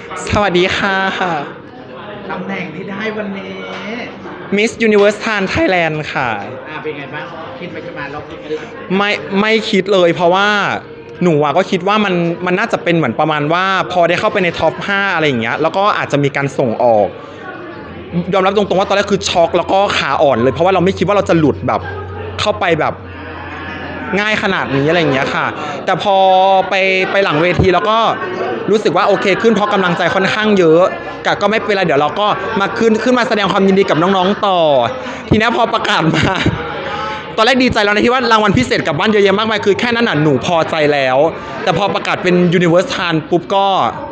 สวัสดีค่ะตำแหน่งที่ได้วันนี้ Miss Universe Thailand Thailand ค่ะเป็นไงบ้างคิดไปจะมารอบนี้ไม่คิดเลยเพราะว่าหนูก็คิดว่ามันน่าจะเป็นเหมือนประมาณว่าพอได้เข้าไปในท็อป5อะไรอย่างเงี้ยแล้วก็อาจจะมีการส่งออกยอมรับตรงๆว่าตอนแรกคือช็อกแล้วก็ขาอ่อนเลยเพราะว่าเราไม่คิดว่าเราจะหลุดแบบเข้าไปแบบง่ายขนาดนี้อะไรอย่างเงี้ยค่ะแต่พอไปหลังเวทีแล้วก็รู้สึกว่าโอเคขึ้นเพราะกำลังใจค่อนข้างเยอะก็ไม่เป็นไรเดี๋ยวเราก็มาขึ้นมาแสดงความยินดีกับน้องๆต่อทีนี้พอประกาศมาตอนแรกดีใจแล้วนะที่ว่ารางวัลพิเศษกลับบ้านเยอะแยะมากมายคือแค่นั้นน่ะหนูพอใจแล้วแต่พอประกาศเป็น Universe Thailand ปุ๊บก็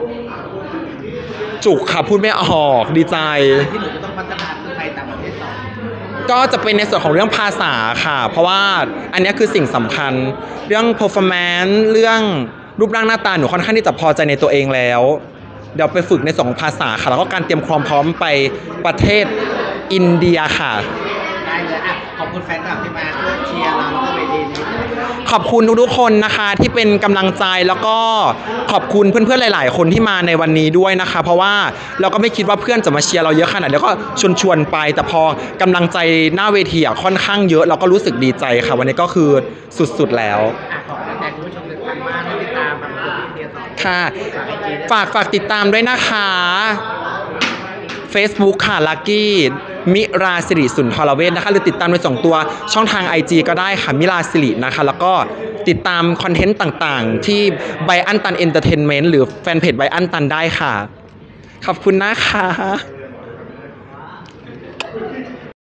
จุกค่ะพูดไม่ออกดีใจที่หนูจะต้องพัฒนาคือไทยต่างประเทศต่อก็จะเป็นในส่วนของเรื่องภาษาค่ะเพราะว่าอันนี้คือสิ่งสำคัญเรื่อง performance เรื่องรูปร่างหน้าตาหนูค่อนข้างที่จะพอใจในตัวเองแล้วเดี๋ยวไปฝึกในส่วนของภาษาค่ะแล้วก็การเตรียมความพร้อมไปประเทศอินเดียค่ะได้เลยขอบคุณแฟนคลับที่มาช่วยเชียร์เราแล้วก็เวทีนี้ขอบคุณทุกๆคนนะคะที่เป็นกำลังใจแล้วก็ขอบคุณเพื่อนๆหลายๆคนที่มาในวันนี้ด้วยนะคะเพราะว่าเราก็ไม่คิดว่าเพื่อนจะมาเชียร์เราเยอะขนาดนี้ก็ชวนไปแต่พอกำลังใจหน้าเวทีค่อนข้างเยอะเราก็รู้สึกดีใจค่ะวันนี้ก็คือสุดๆแล้วขอบคุณแต่คุณผู้ชมทางบ้านที่ติดตามมาดูที่เดียต่อค่ะฝากติดตามด้วยนะคะ Facebook ค่ะ Lucky มิราสิริสุนทรเวชนะคะหรือติดตามใน2ตัวช่องทาง IG ก็ได้ค่ะมิราสิรินะคะแล้วก็ติดตามคอนเทนต์ต่างๆที่ไบอันตันเอนเตอร์เทนเมนต์หรือแฟนเพจไบอันตันได้ค่ะขอบคุณนะคะ